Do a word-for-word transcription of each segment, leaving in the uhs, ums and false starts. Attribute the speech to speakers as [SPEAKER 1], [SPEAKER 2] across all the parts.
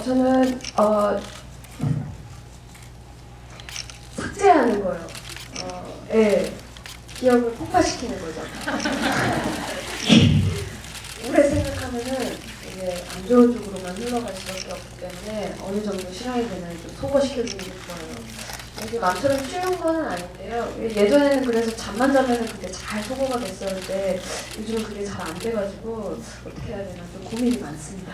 [SPEAKER 1] 저는 어, 삭제하는 거예요. 어, 예, 기억을 폭파시키는 거죠. 오래 생각하면은 이게 안 좋은 쪽으로만 흘러갈 수밖에 없기 때문에 어느 정도 실행이 되면 좀 소거시켜주는 게 좋아요. 이게 마음처럼 쉬운 거는 아닌데요. 예전에는 그래서 잠만 자면은 그게 잘 소거가 됐었는데 요즘은 그게 잘 안 돼가지고 어떻게 해야 되나 좀 고민이 많습니다.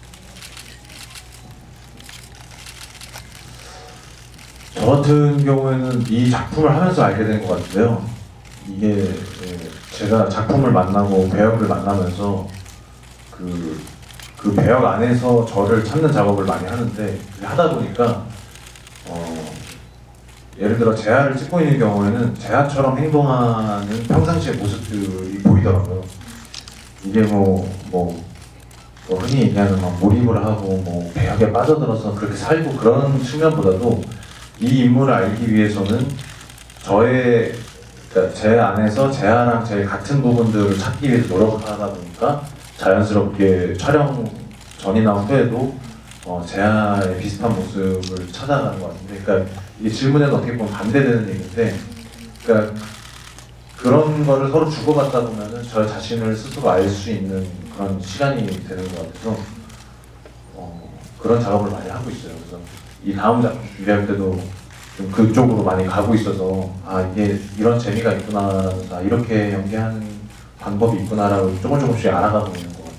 [SPEAKER 2] 저 같은 경우에는 이 작품을 하면서 알게 된 것 같은데요. 이게 제가 작품을 만나고 배역을 만나면서 그, 그 배역 안에서 저를 찾는 작업을 많이 하는데 하다 보니까 어, 예를 들어 재하를 찍고 있는 경우에는 재하처럼 행동하는 평상시의 모습들이 보이더라고요. 이게 뭐, 뭐, 뭐 흔히 얘기하는 막 몰입을 하고 뭐 배역에 빠져들어서 그렇게 살고 그런 측면보다도 이 인물을 알기 위해서는 저의 그러니까 제 안에서 재하랑 제일 같은 부분들을 찾기 위해서 노력하다 보니까 자연스럽게 촬영 전이나 후에도 어, 재하의 비슷한 모습을 찾아가는 것 같은데, 그러니까 이 질문에도 어떻게 보면 반대되는 얘기인데, 그러니까 그런 거를 서로 주고받다 보면은 저 자신을 스스로 알 수 있는 그런 시간이 되는 것 같아서 어, 그런 작업을 많이 하고 있어요. 그래서 이 다음 작품 준비할 때도 좀 그쪽으로 많이 가고 있어서 아 이게 이런 재미가 있구나, 아, 이렇게 연기하는 방법이 있구나라고 조금 조금씩 알아가고 있는 것 같아요.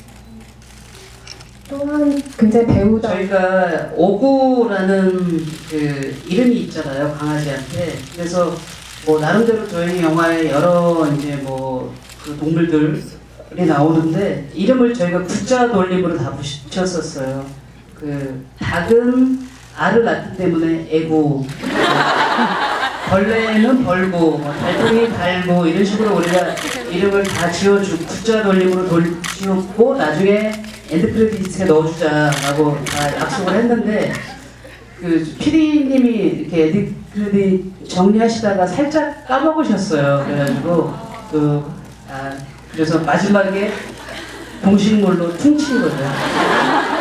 [SPEAKER 1] 또한 굉장히 배우다.
[SPEAKER 3] 저희가 오구라는 그 이름이 있잖아요, 강아지한테. 그래서 뭐 나름대로 저희 영화에 여러 이제 뭐 그 동물들이 나오는데 이름을 저희가 구자 돌림으로 다 붙였었어요. 그 닭은 알을 낳기 때문에 애고, 벌레는 벌고, 뭐 달팽이 달고, 이런 식으로 우리가 이름을 다 지어주고 구자 돌림으로 돌, 지었고 나중에 엔드 크레딧에 넣어주자라고 다 약속을 했는데 그 피디님이 이렇게 엔드 크레딧 정리하시다가 살짝 까먹으셨어요. 그래가지고 그 아, 그래서 마지막에 동식물로 퉁친 거죠.